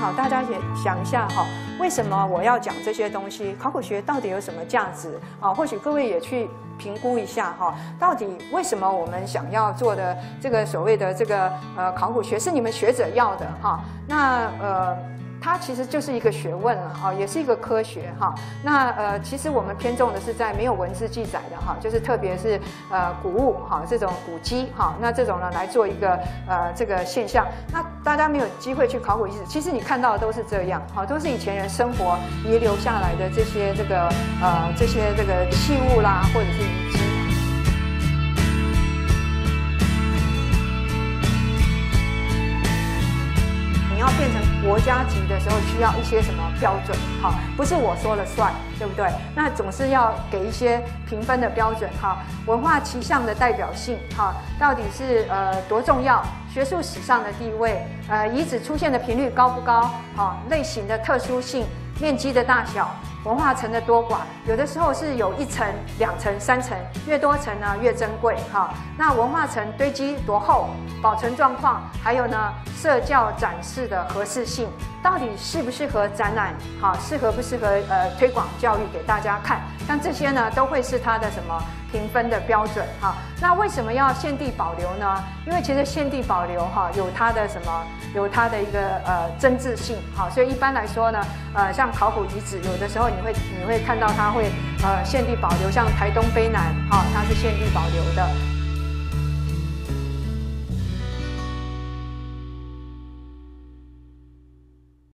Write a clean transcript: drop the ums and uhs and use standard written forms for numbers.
哈，大家也想一下哈，为什么我要讲这些东西？考古学到底有什么价值啊？或许各位也去评估一下哈，到底为什么我们想要做的这个所谓的这个考古学是你们学者要的哈？那它其实就是一个学问了哈，也是一个科学哈。那其实我们偏重的是在没有文字记载的哈，就是特别是古物哈这种古迹哈，那这种呢来做一个这个现象。那大家没有机会去考古遗址，其实你看到的都是这样哈，都是以前人生活遗留下来的这些这个器物啦，或者是遗迹。你要变成国家级的时候，需要一些什么标准？哈，不是我说了算，对不对？那总是要给一些评分的标准。哈，文化气象的代表性，哈，到底是多重要？学术史上的地位，遗址出现的频率高不高？哈，类型的特殊性，面积的大小。文化层的多寡，有的时候是有1层、2层、3层，越多层呢越珍贵哈。那文化层堆积多厚，保存状况，还有呢社教展示的合适性，到底适不适合展览？好，适合不适合推广教育给大家看？像这些呢，都会是它的什么评分的标准哈。那为什么要现地保留呢？因为其实现地保留哈，有它的什么？有它的一个真挚性好，所以一般来说呢，像考古遗址，有的时候你会看到它会现地保留，像台东卑南哈，它是现地保留的。